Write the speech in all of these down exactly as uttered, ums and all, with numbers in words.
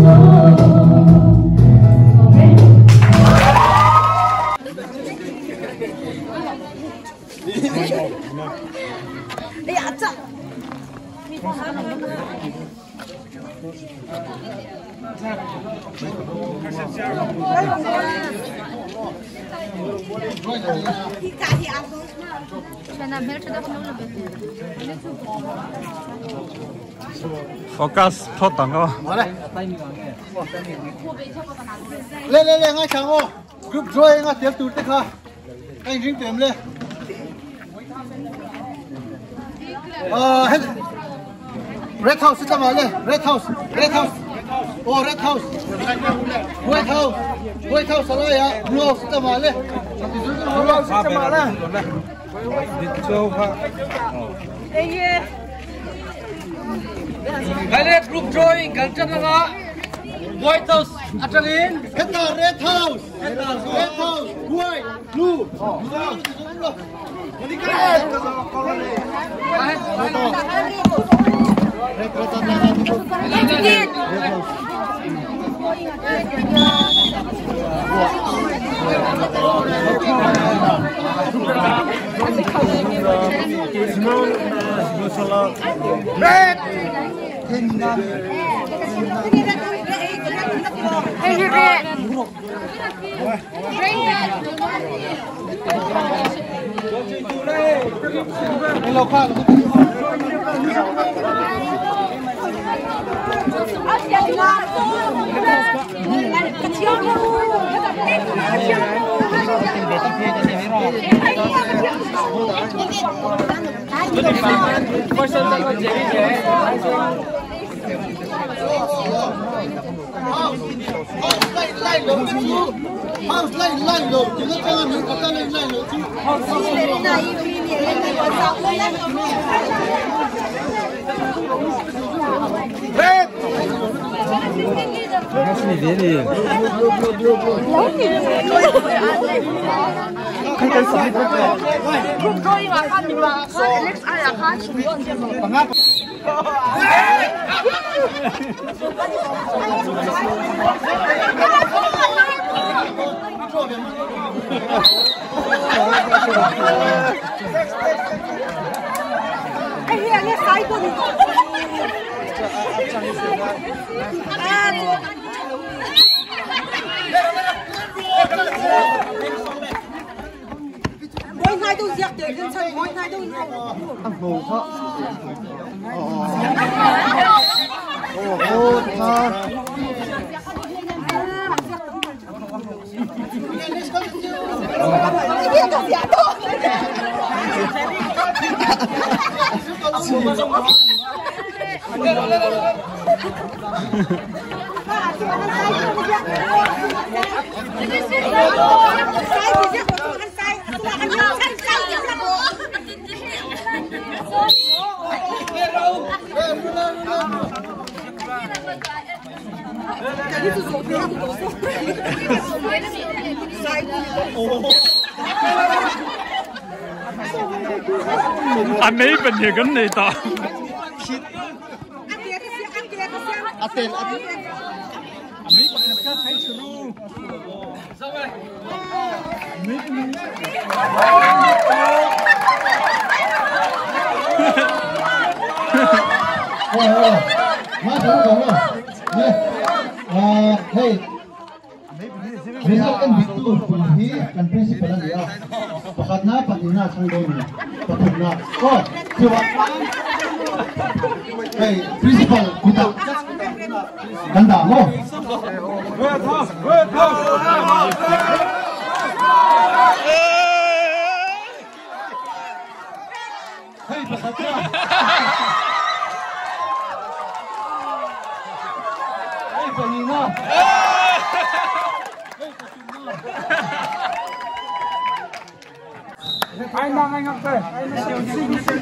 哎呀，这。 Focus thoát tầng không? Lên lên lên ngay chẳng ô, group rồi ngay tiếp tục tích ha, anh riêng tìm lên. Ờ hết. Red House kita mana? Red House, Red House. Oh Red House. White House, White House salah ya. Blue House kita mana? Blue House kita mana? Eh. Kalian group drawing gantian nga White House atangin. Kita Red House, Red House, White, Blue. Ini kan. House lain lain loh, jangan jangan ni kata lain lain loh. Red. Masih dia ni. Kan kan sahih betul. Group drawing akan di belakang, Alex ada akan semua. Pengap. Eh, ini saya tu. Mỗi ngày tôi giật để chân chân mỗi ngày tôi. Ăn hồ hả? Ồ, ồ, ngon. Anh ấy bình thường cái này ta. Aten, aten. Mấy con này cái thấy chưa luôn. Sao vậy? Mấy con Oh, mas kamu kamu, nih, ah, hey, misalkan gitu, ini kan prinsip adalah ya, pakat na, patina, sanggolnya, pakat na, oh, coba, hey, prinsipal, kita, ganda, oh, hey, pakatnya. Panina. Anh đang anh học đây. Anh siêu siêu siêu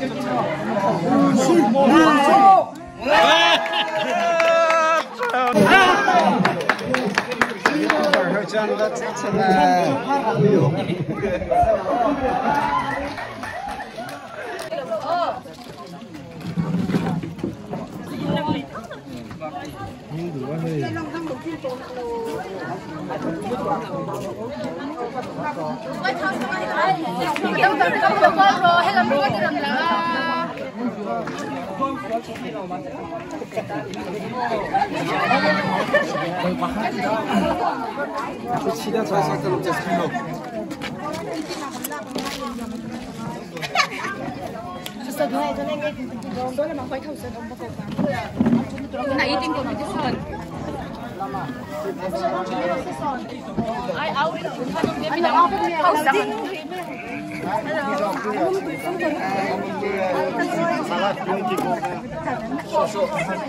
siêu. Sa duhay ito na yung doon doon naman White House ang bakota. Na eating competition. Ay, awit. Ano ako niya? Hosting. Salat yung tipo. Soso.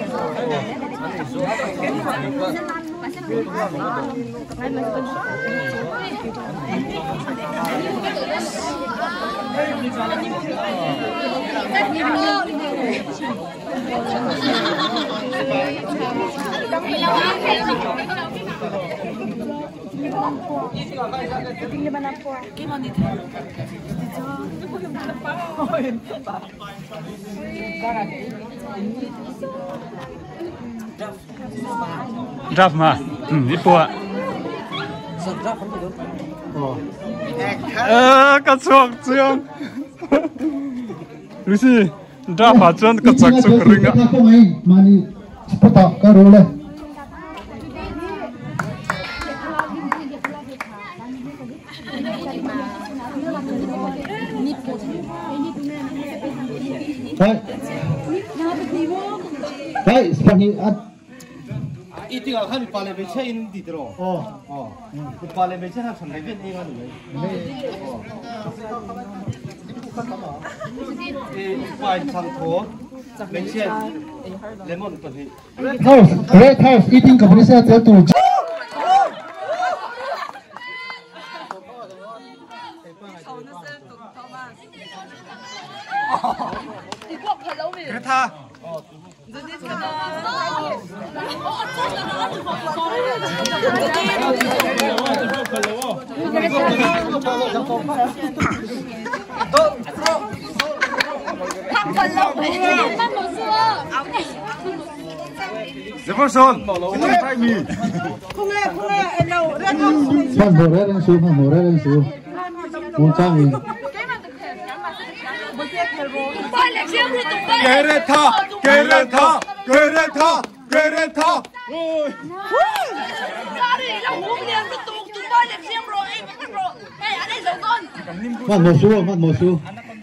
Draft mà, ừ, ít bùa. Ờ, cái chuột dương. Lucy, draft hạt chân cái chuột chuột ring á. Mani, sepuluh karo le. Hey, hey, seperti at. Itu kalau kan paling besar ini di terus. Oh, Oh, paling besar kan sampai kan ini kan ini. Eh, paling cantik, besar lemon tu ni. house, red house, eating competition satu. Greta. Jefferson, ini try me. Pan more yang su, pan more yang su. Muncang ini. Greta, Greta, Greta, Greta. Pan more su, pan more su.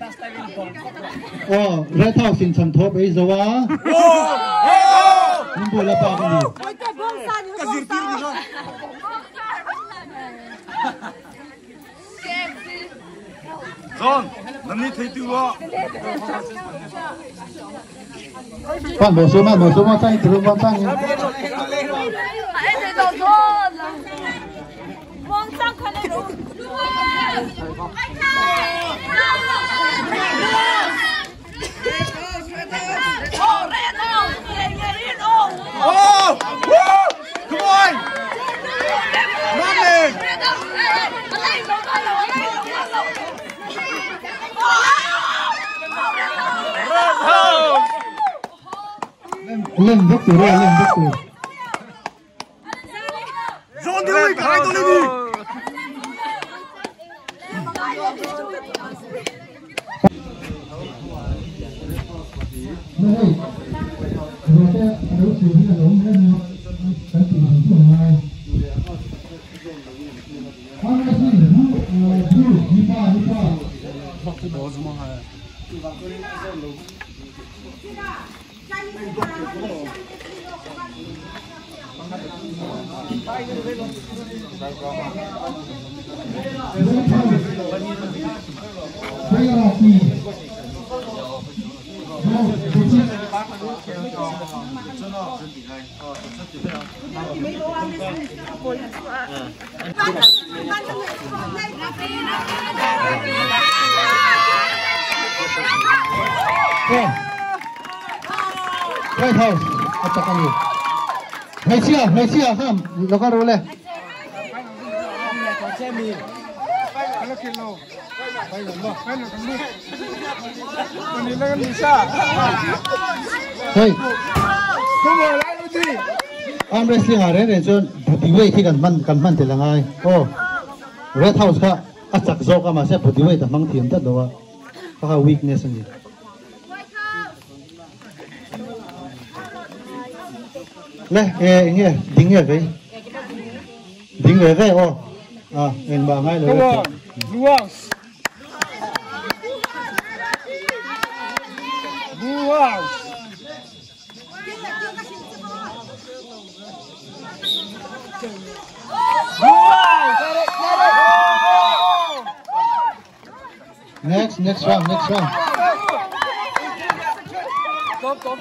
Oh, red house in Santo Bezawa. Ini boleh apa ni? John, nanti thấy chưa? Pan more su, pan more su, macam itu, macam ini. Ai thấy đồ thôi. Vâng sang khăn này rồi. Oh, woo! Come on! Lovely! Lên bước từ đây, lên bước từ. John đi, hai tôi lên đi. Đây, rồi sẽ đấu trường với đấu lên cái tình hình của ngài. Anh đã xin được du đi qua đi qua. Bắt cái bộ gì mà hay? Đây là gì? White House, acak kali. Malaysia, Malaysia, ham, lokal boleh. Hey. arm wrestling are ne chon body weight thi kan man kan man te langai oh red house kha achak zo ka ma se body weight mang thiam ta do ka weakness ani le e nge ding nge ve ding nge ve oh à en ba ngai lo Luang. Luang. next next round next round Stop, stop.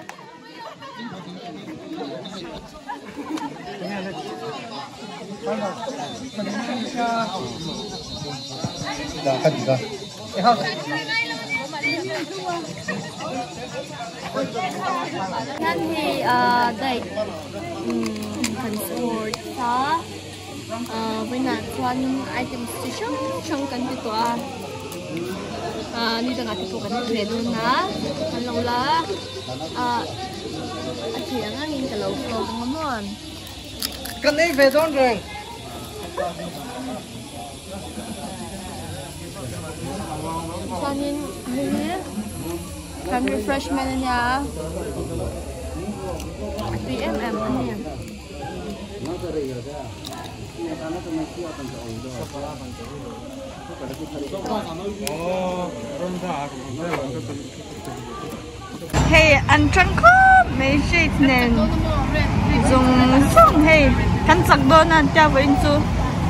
da ka di ka Yan thì đây phần sport đó với nạn quan item station trong căn cái tòa đi từ ngã từ phố cái thuyền luôn á anh lâu lá anh chị đang nhìn cái lầu lầu ngon luôn Cái này về rồi rồi. cho nên như kan refreshment nha three M M anh em hey anh trăng khóc mấy shit nên dùng xong hey khăn sặc đôi nè cho với anh chú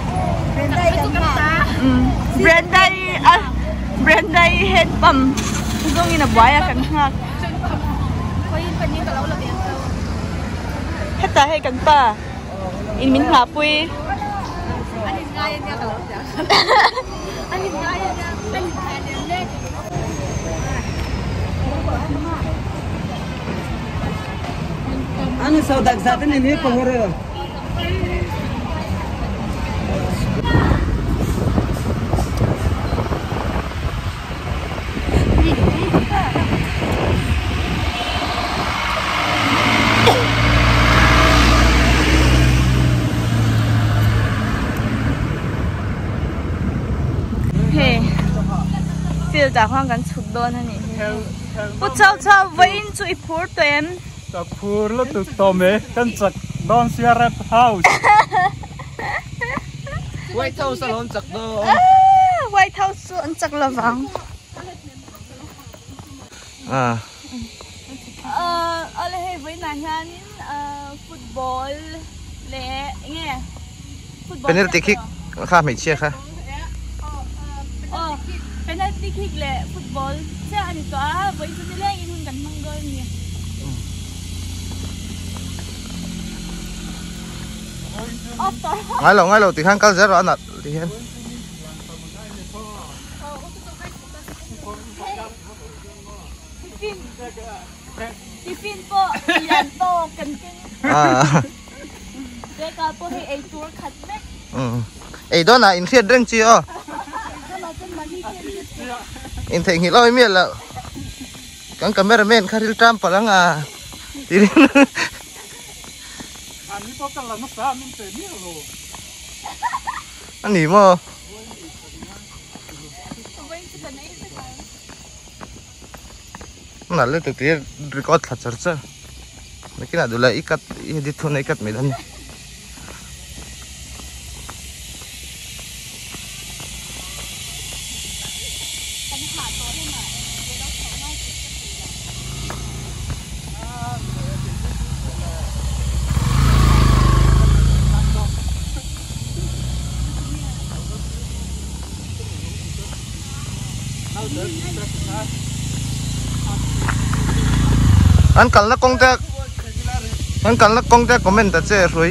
brand đây à brand đây head pump dùng như là bói à cần hạt hết ta hay cần pa in mình ngã pui anh ngay nha cậu anh ngay nha anh lên Ano sa dagsatin ini pangoro. hey feel จากห้องกันสุดโดนนั่นนี่ปุ๊บเช้าเช้าไว้อินจุยพูดเต็ม Ta purlo tu tome kan chak don sia red house. White House salon chak do. White House su an chak lavang À. ờ ale hey với nà hian football le nghe football Penalty kick. Kha mai chia kha. ờ penalty kick le football se ani to a với su le in hun kan mangol ni Ngay lâu ngay lâu thì khang cao rất rõ nạt thì hen. phim thì phim po yan to kan kin À. để ka po hi ai tour khat mek Ừ. Ấy đó là in khiết rừng chi ô. In thấy nghĩ lôi miệt là cái cameraman khai Trump phải lăng à. Thì Ani to kan la no sa min te ni lo. anh nghỉ mà. Nó lên thực tế record thật thật chứ. Mấy cái nào đều là ikat edit thôi ikat mấy lần. Anh cần là công tác anh cần là công tác của mình ta chơi rồi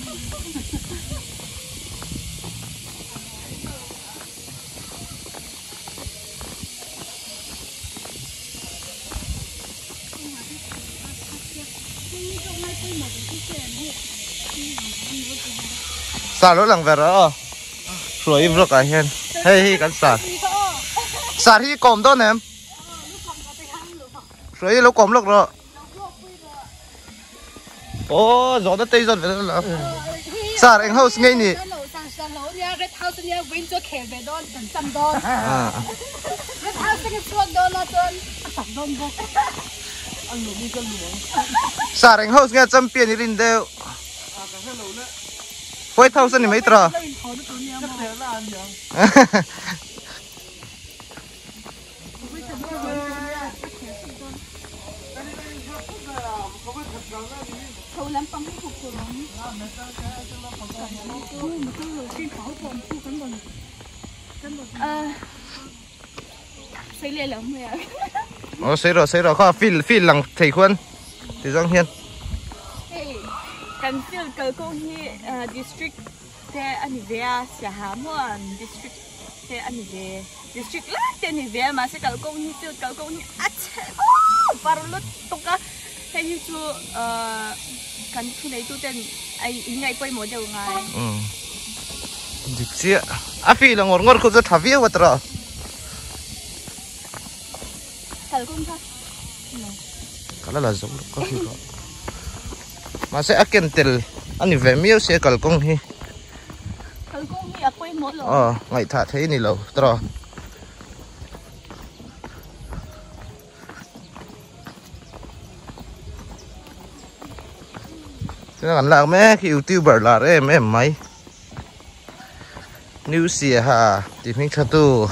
Xả lỗ lằng về đó rồi im rồi cả hiền hey cắn xả xả thì còm đó nè rồi lúc còm lúc rồi ô gió đất tây giật về đó là xả anh house ngay nè xả anh house nghe chăm tiền đi lên đều White House này mấy trò xây lên lắm rồi ạ. Ồ xây rồi xây rồi khó phi phi lằng thầy khuôn thì Giang Hiên Cần phiêu cờ công hi district thế anh về xã Hà Muôn district thế anh về district lá tên về mà sẽ cờ công hi phiêu cờ công hi ắt baru lu tung ka thế như chú cần khi này tu tên ai ý ngày quay mỗi đầu ngày ừ dịch chia à phi là ngồi ngồi không có thà viết vậy rồi cờ công thôi cái là giống có gì có mà sẽ akin tel anh về miêu sẽ cờ công hi cờ công hi à quay mỗi lần ờ ngày thà thế này lâu rồi thế là làm mấy cái YouTuber là em em mấy New Zealand ha thì mình cho tu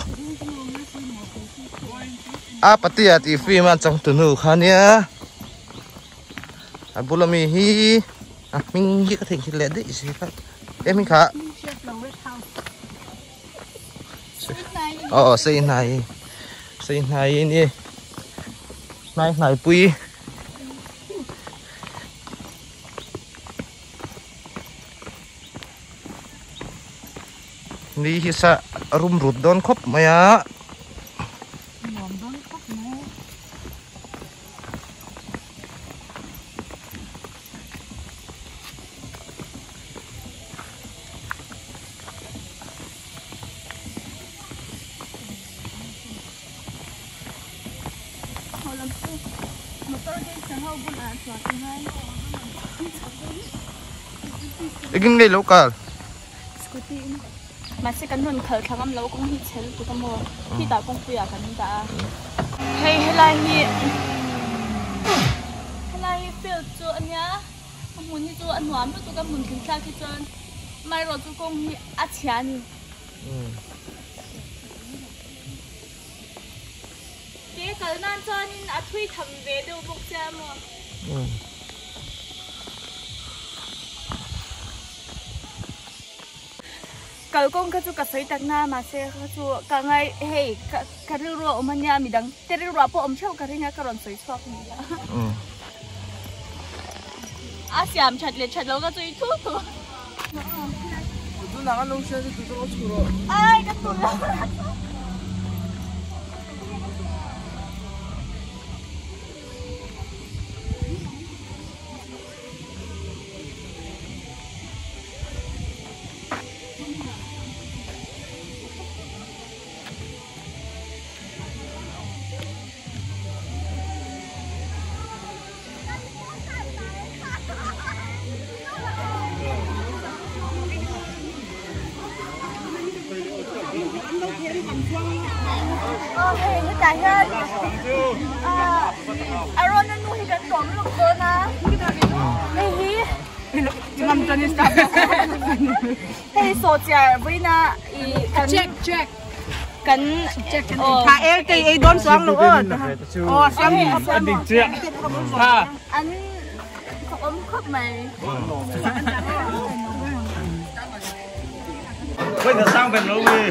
à bắt tiệt thì phim mà trong tuần hữu khá nhá à bố là mình hi à mình hi có thể lẽ đấy gì khác em mình khá ờ xây này xây này nè này này pui ni hisa rum rut don khop maya Igin ngay local mà sẽ cần luôn khởi khám âm lâu cũng hít chén tụi tao mua khi tao cũng phải cần ta hay hay là hi hay là hi phiêu cho anh nhá không muốn hi cho anh hoám tụi tao muốn kiểm tra cái chân mai rồi tụi con hi ắt chán cái cái nan cho nên ắt thui thầm về đâu bốc ra mà cậu con cái chú cái sấy tắc na mà sẽ cái chú cái ngày hey cái cái rượu rượu mà nhà mình đắng cái rượu rượu ông cháu cái nhà cái ròn sấy xoạc mình à xem chặt liền chặt lâu cái chú thuốc thôi chú nào ăn nông xe thì chú có chú rồi ai cái chú Hey, nó chạy hơn. À, Aaron nó nuôi cái cổng lúc cơ na. Hey, hi. Ngâm cho nên sao? Hey, số chả với na. Check, check. Cần. Thà em thì em đón xuống nữa. Ồ, xong anh định chuyện ha anh không ấm khóc mày. bây giờ sang bên lâu đi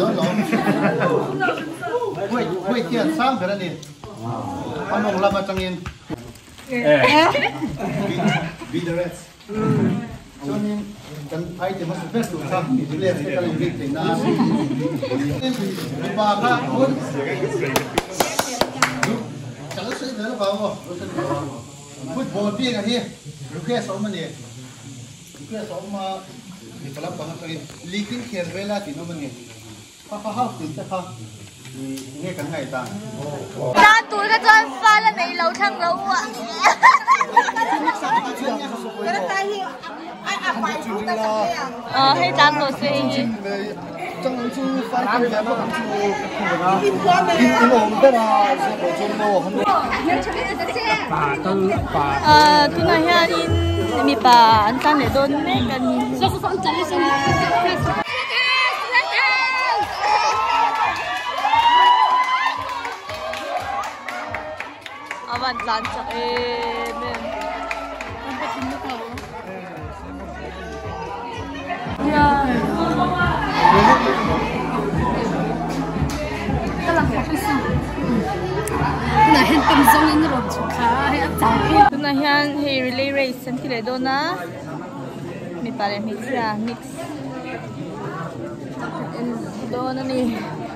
quay quay tiền sang về đây nè anh mong làm mà chẳng yên be the rest cho nên cần ai thì mất phép đủ sao thì liền sẽ cần việc để làm và các muốn chẳng sẽ nữa vào football bia cái gì lúc kia sống mà nè lúc kia sống mà thì phải làm bằng cái leading kia về là thì nó mà nè ha ha ha thì sẽ ha nghe cái này ta ra tuổi cái chân pha là này lâu thăng lâu ạ ờ hay tạm đồ gì trong chú phải cái nhà nó chú cái lồng cái là sẽ có chung lô không ờ tôi nói ha in mi bà anh sang để đôn mấy cái số số phong trào lên avan lan chắc em là hiện tâm giống như nó chụp khá hay chả tôi nói hiện he relay race anh thì lấy đâu na mi pare mix ra mix đâu na ni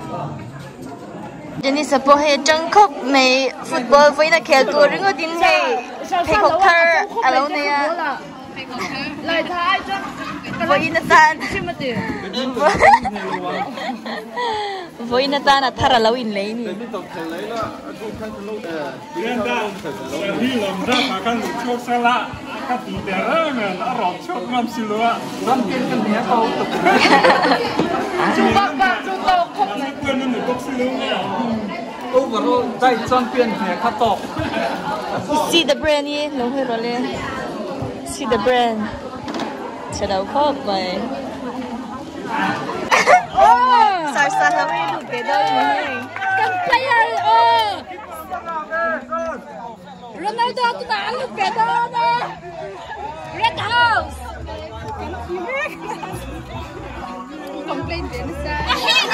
Jenny support he trăng khóc mày football với nó khéo tua rừng ở tin hay hay khóc thơ à lâu này à lại thái cho với nó tan mà tiền với nó tan là thà lâu in lấy nè đi làm ra mà căn chốt xe lạ các tỷ tiền đó mà nó rọt chốt ngâm xí lúa ngâm tiền cái nhẹ câu chúng ta bạn chúng ta không này quên nên được xí lúa nha ô và rồi tay chân tiền nhẹ khát tộc see the brand đi lâu hơi rồi lên see the brand sẽ đâu khóc vậy sao sao lâu đi được cái đó nhỉ cần player ơ Ronaldo tu nak lu bedo na Red House complain dia ni sa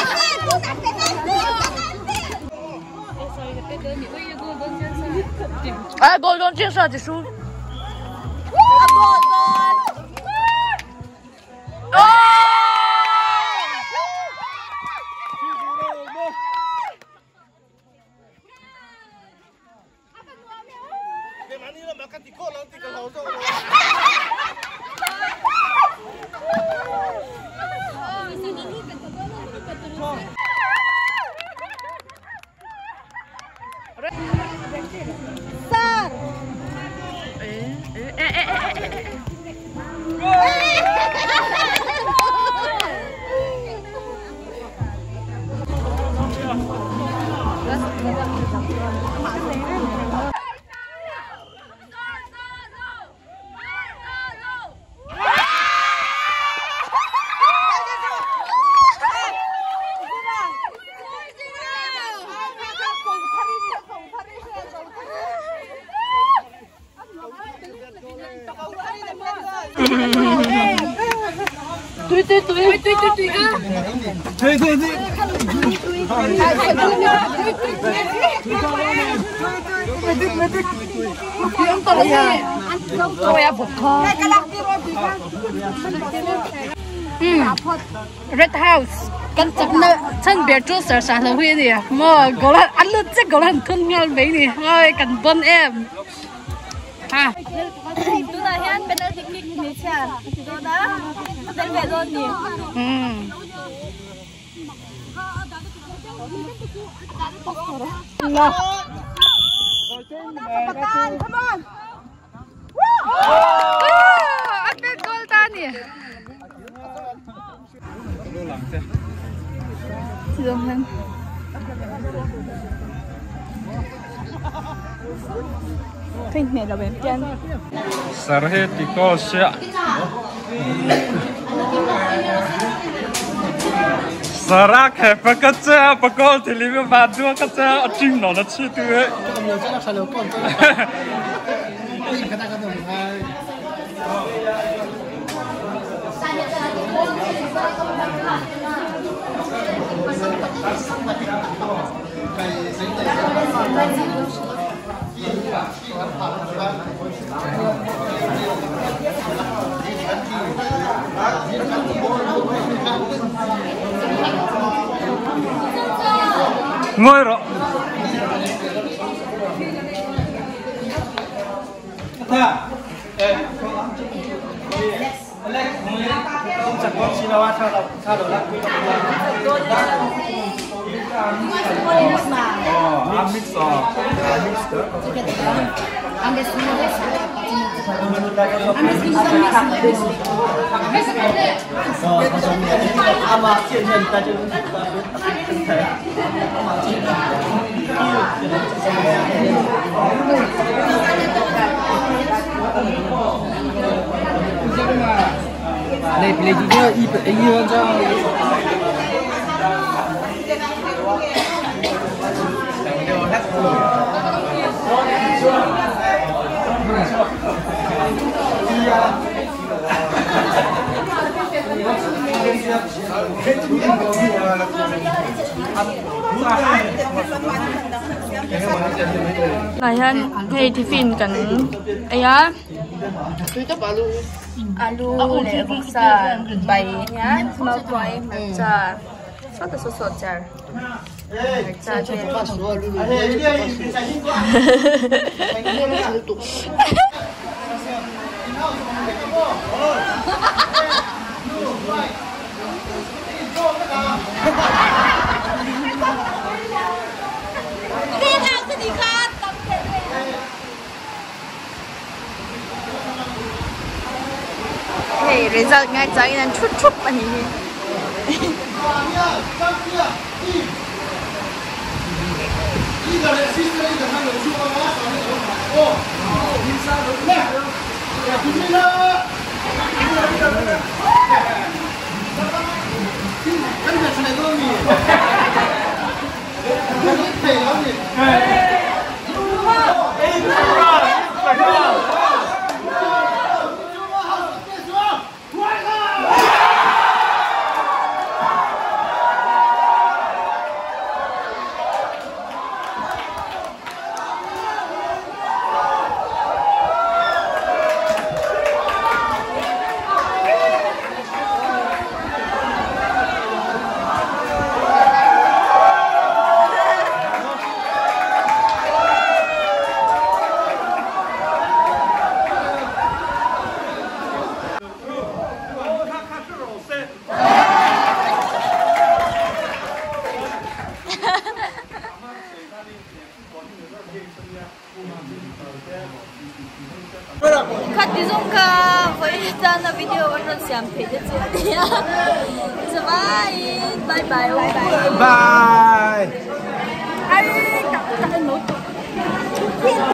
à golden chiếc sao thì xuống à golden Tui tui tui tui tui tui ah. Tui tui tui. Yang tadi ni. Tôi ya bột kho. Hmm. Red House. Kan chập nè, chân bia chú sợ sợ là huy nè. Mà gọi là ăn luôn chắc gọi là thun nhau mấy nè. Ôi cần bon em. Ha. tôi nói hiện bên đây picnic như thế nào đó đó bên về luôn nhỉ Hmm. Nah. Come on. Oh, apa gol tadi? Jangan. Phim này là bên trên. Sarhe tiko sia. Sarak hai pakacha pakol tilibe badua kacha achim no na chi tu e. Nhiều chắc là phải lâu con. Cái ta cái đồng hai. Cái ngồi rồi Này, lấy gì nữa? Y y hơn cho. Này han, hey tiffin kan aya. Alu le sa bay ya, mau toy cha. Sao ta sốt cha. Cha che. Hey, result ngay trái nên chút chút anh ấy. Cut đi dùng cả với ra là video anh nói xem thấy được chưa? Bye bye bye bye.